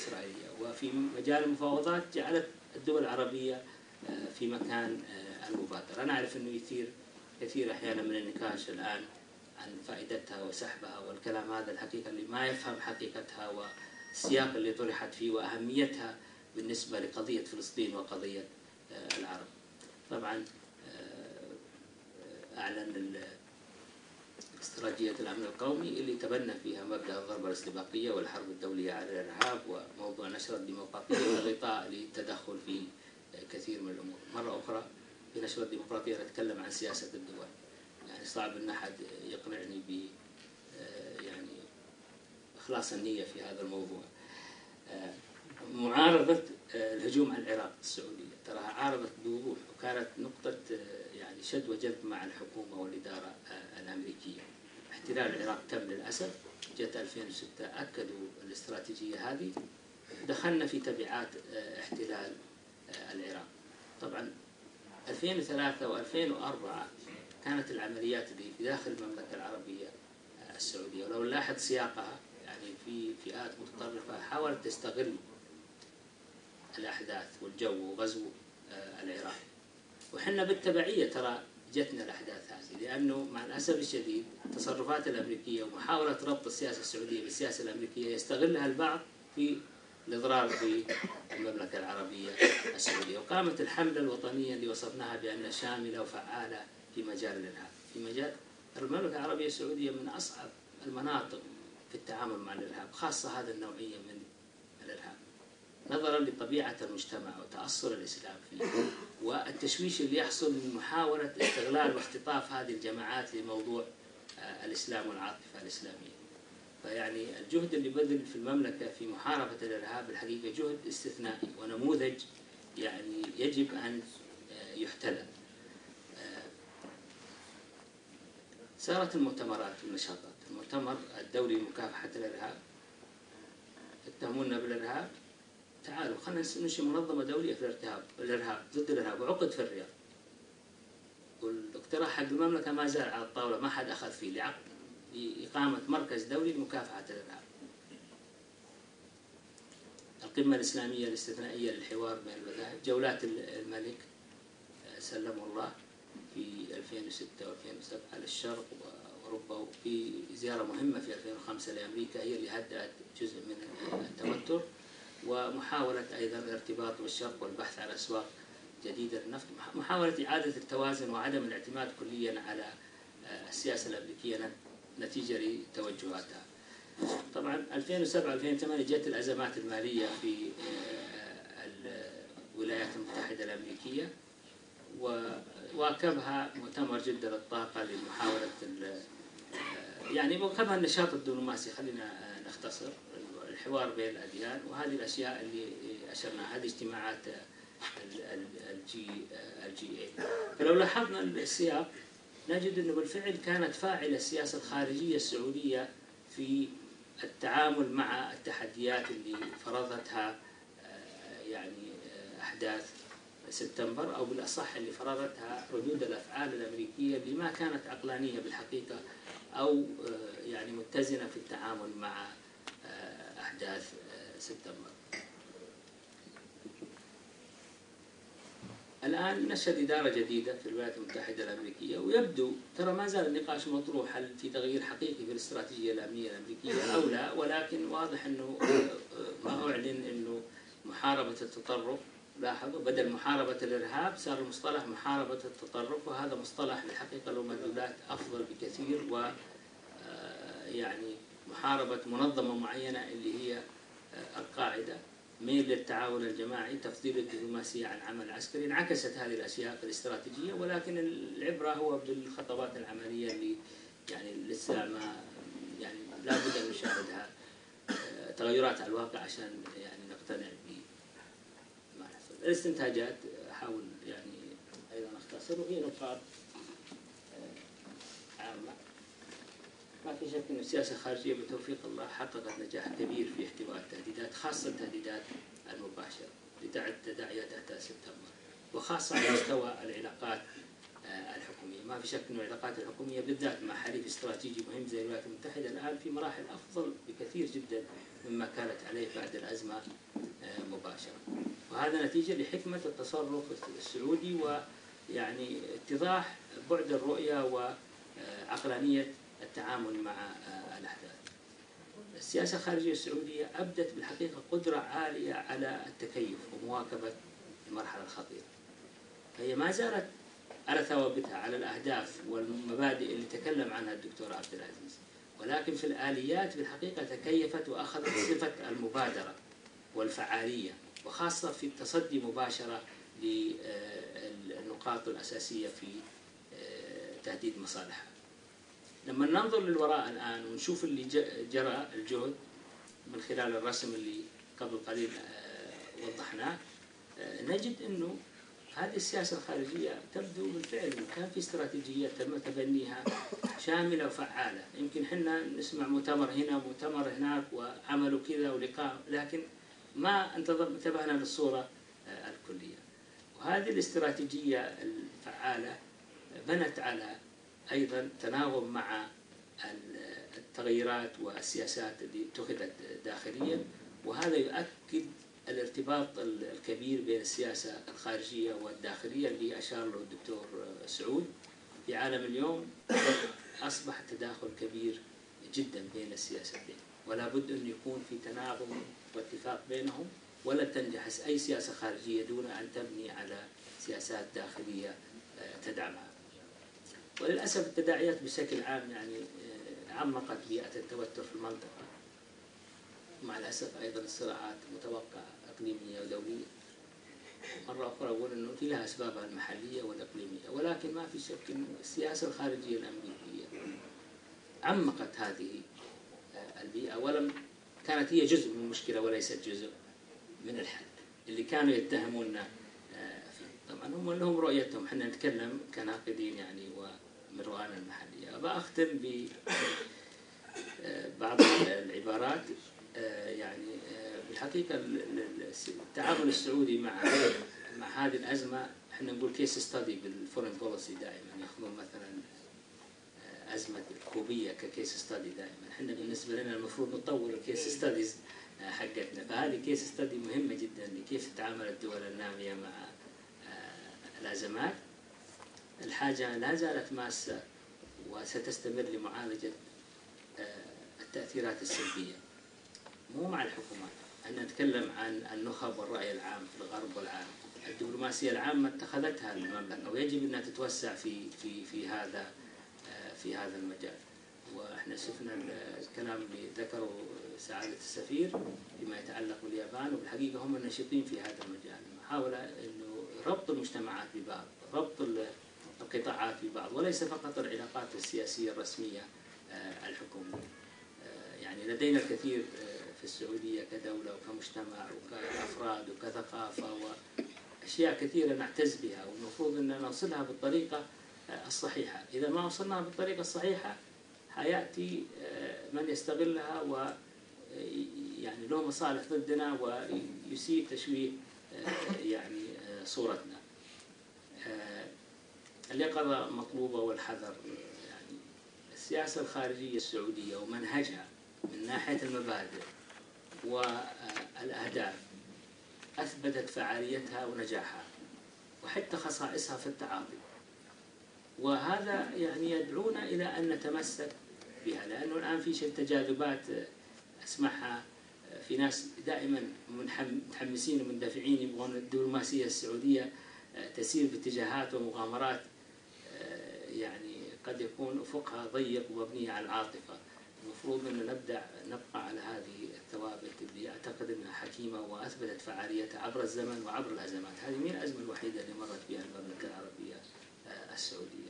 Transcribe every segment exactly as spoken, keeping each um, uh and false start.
الإسرائيلية. وفي مجال المفاوضات جعلت الدول العربية في مكان المبادرة. أنا أعرف أنه يثير كثير أحيانا من النقاش الآن عن فائدتها وسحبها والكلام هذا، الحقيقة اللي ما يفهم حقيقتها والسياق اللي طرحت فيه وأهميتها بالنسبة لقضية فلسطين وقضية العرب. طبعا أعلن استراتيجية الأمن القومي اللي تبنى فيها مبدأ الضربة الاستباقية والحرب الدولية على الإرهاب وموضوع نشر الديمقراطية كغطاء للتدخل في كثير من الأمور. مرة أخرى في نشر الديمقراطية نتكلم عن سياسة الدول، يعني صعب أن أحد يقنعني ب يعني إخلاص النية في هذا الموضوع. معارضة الهجوم على العراق السعودية تراها عارضت بوضوح، وكانت نقطة يعني شد وجذب مع الحكومة والإدارة الأمريكية. احتلال العراق تم للأسف، جت ألفين وستة أكدوا الاستراتيجية هذه، دخلنا في تبعات احتلال العراق. طبعا ألفين وثلاثة وألفين وأربعة كانت العمليات اللي في داخل المملكة العربية السعودية، ولو نلاحظ سياقها يعني في فئات متطرفة حاولت تستغل الأحداث والجو وغزو العراق، وحنا بالتبعية ترى جتنا الأحداث هذه، لأنه مع الأسف الشديد التصرفات الأمريكية ومحاولة ربط السياسة السعودية بالسياسة الأمريكية يستغلها البعض في الإضرار بالمملكة العربية السعودية. وقامت الحملة الوطنية اللي وصفناها بأنها شاملة وفعالة في مجال الإرهاب. في مجال المملكة العربية السعودية من أصعب المناطق في التعامل مع الإرهاب، خاصة هذا النوعية من الإرهاب، نظرا لطبيعة المجتمع وتأصل الإسلام فيه والتشويش اللي يحصل من محاولة استغلال واختطاف هذه الجماعات لموضوع الإسلام والعاطفة الإسلامية. فيعني الجهد اللي بذل في المملكة في محاربة الإرهاب الحقيقة جهد استثنائي ونموذج يعني يجب أن يحتذى. صارت المؤتمرات والنشاطات، المؤتمر الدولي لمكافحة الإرهاب، اتهمونا بالإرهاب، تعالوا خلينا ننشئ منظمة دولية في الارتهاب الإرهاب ضد الإرهاب، وعقد في الرياض. والاقتراح حق المملكة ما زال على الطاولة، ما حد أخذ فيه، لعقد لإقامة مركز دولي لمكافحة الإرهاب. القمة الإسلامية الاستثنائية للحوار بين المذاهب، جولات الملك سلمه الله في ألفين وستة وألفين وسبعة للشرق وأوروبا، وفي زيارة مهمة في ألفين وخمسة لأمريكا هي اللي هدأت جزء من التوتر، ومحاولة أيضا الارتباط بالشرق والبحث عن أسواق جديدة للنفط، محاولة إعادة التوازن وعدم الاعتماد كليا على السياسة الأمريكية نتيجة لتوجهاتها. طبعا ألفين وسبعة ألفين وثمانية جت الأزمات المالية في الولايات المتحدة الأمريكية، وواكبها مؤتمر جدة للطاقة لمحاولة يعني واكبها النشاط الدبلوماسي، خلينا نختصر الحوار بين الأديان وهذه الأشياء اللي أشرنا، هذه اجتماعات الجي الجي اي. فلو لاحظنا السياق نجد أنه بالفعل كانت فاعلة السياسة الخارجية السعودية في التعامل مع التحديات اللي فرضتها يعني أحداث سبتمبر، أو بالأصح اللي فرضتها ردود الأفعال الأمريكية اللي ما كانت عقلانية بالحقيقة أو يعني متزنة في التعامل مع أحداث سبتمبر. الآن نشهد إدارة جديدة في الولايات المتحدة الأمريكية، ويبدو ترى ما زال النقاش مطروح هل في تغيير حقيقي في الاستراتيجية الأمنية الأمريكية أو لا، ولكن واضح أنه ما أعلن أنه محاربة التطرف، لاحظوا بدل محاربة الإرهاب صار المصطلح محاربة التطرف، وهذا مصطلح بالحقيقة له مدلولات أفضل بكثير، و يعني محاربة منظمة معينة اللي هي القاعدة، ميل للتعاون الجماعي، تفضيل الدبلوماسية عن عمل عسكري. انعكست هذه الأشياء في الاستراتيجية، ولكن العبرة هو بالخطوات العملية اللي يعني لسه ما يعني لابد أن نشاهدها تغيرات على الواقع عشان يعني نقتنع بما يحصل. الاستنتاجات أحاول يعني أيضا أختصر، وهي نقاط عامة. ما في شك أن السياسة الخارجية بتوفيق الله حققت نجاح كبير في احتواء التهديدات، خاصة التهديدات المباشرة لتداعيات أحداث سبتمبر، وخاصة على مستوى العلاقات الحكومية. ما في شك أن العلاقات الحكومية بالذات مع حليف استراتيجي مهم زي الولايات المتحدة الآن في مراحل أفضل بكثير جدا مما كانت عليه بعد الأزمة مباشرة. وهذا نتيجة لحكمة التصرف السعودي ويعني اتضاح بعد الرؤية وعقلانية التعامل مع الأحداث. السياسة الخارجية السعودية أبدت بالحقيقة قدرة عالية على التكيف ومواكبة المرحلة الخطيرة. هي ما زالت على ثوابتها على الأهداف والمبادئ اللي تكلم عنها الدكتور عبد العزيز، ولكن في الآليات بالحقيقة تكيفت وأخذت صفة المبادرة والفعالية، وخاصة في التصدي مباشرة للنقاط الأساسية في تهديد مصالحها. لما ننظر للوراء الآن ونشوف اللي جرى الجهد من خلال الرسم اللي قبل قليل وضحناه، نجد أنه هذه السياسة الخارجية تبدو بالفعل كان في استراتيجية تم تبنيها شاملة وفعالة. يمكن حنا نسمع مؤتمر هنا ومؤتمر هناك وعملوا كذا ولقاء، لكن ما انتبهنا للصورة الكلية. وهذه الاستراتيجية الفعالة بنت على أيضا تناغم مع التغيرات والسياسات اللي اتخذت داخليا، وهذا يؤكد الارتباط الكبير بين السياسة الخارجية والداخلية اللي أشار له الدكتور سعود. في عالم اليوم أصبح تداخل كبير جدا بين السياستين، ولا بد أن يكون في تناغم واتفاق بينهم، ولا تنجح أي سياسة خارجية دون أن تبني على سياسات داخلية تدعمها. وللأسف التداعيات بشكل عام يعني عمقت بيئة التوتر في المنطقة، مع الأسف أيضا الصراعات متوقعة إقليمية ودولية. مرة أخرى أقول أنه في لها أسبابها المحلية والإقليمية، ولكن ما في شك أن السياسة الخارجية الأمريكية عمقت هذه البيئة، ولم كانت هي جزء من المشكلة وليست جزء من الحل اللي كانوا يتهموننا فيه. طبعا هم لهم رؤيتهم، احنا نتكلم كناقدين يعني ومن رؤانا المحلية. بأختم ببعض العبارات. يعني بالحقيقة التعامل السعودي مع مع هذه الأزمة، احنا نقول كيس ستادي بالفورين بوليسي دائما، ياخذون مثلا أزمة الكوبية ككيس ستادي دائما. احنا بالنسبة لنا المفروض نطور الكيس ستاديز حقتنا، فهذه كيس ستادي مهمة جدا لكيف تتعامل الدول النامية مع الأزمات. الحاجة لا زالت ماسة وستستمر لمعالجة التأثيرات السلبية، مو مع الحكومات. أن نتكلم عن النخب والرأي العام في الغرب والعالم. الدبلوماسية العامة اتخذتها المملكة، ويجب أنها تتوسع في في في هذا في هذا المجال. وإحنا شفنا الكلام اللي ذكره سعادة السفير فيما يتعلق باليابان، وبالحقيقة هم الناشطين في هذا المجال. محاولة إنه ربط المجتمعات ببعض، ربط القطاعات ببعض، وليس فقط العلاقات السياسية الرسمية الحكومية. يعني لدينا الكثير في السعودية كدولة وكمجتمع وكأفراد وكثقافة وأشياء كثيرة نعتز بها، والمفروض أن نوصلها بالطريقة الصحيحة. إذا ما وصلناها بالطريقة الصحيحة حيأتي من يستغلها و يعني له مصالح ضدنا ويسيء تشويه يعني صورتنا. اليقظة مطلوبة والحذر. يعني السياسة الخارجية السعودية ومنهجها من ناحية المبادئ والأهداف أثبتت فعاليتها ونجاحها وحتى خصائصها في التعاطي، وهذا يعني يدعونا إلى أن نتمسك بها. لأنه الآن في شيء تجاذبات أسمعها في ناس دائما متحمسين ومندفعين يبغون الدبلوماسية السعودية تسير باتجاهات ومغامرات يعني قد يكون أفقها ضيق ومبنية على العاطفة. المفروض أن نبدأ نبقى على هذه الثوابت اللي أعتقد أنها حكيمة وأثبتت فعاليتها عبر الزمن وعبر الأزمات. هذه من الأزمة الوحيدة اللي مرت بها المملكة العربية السعودية.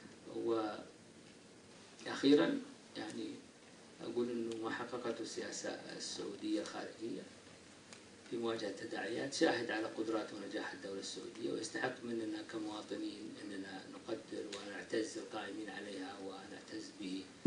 وأخيرا يعني أقول أنه ما حققته السياسة السعودية الخارجية في مواجهة التداعيات شاهد على قدرات ونجاح الدولة السعودية، ويستحق مننا كمواطنين أننا نقدر ونعتز القائمين عليها ونعتز به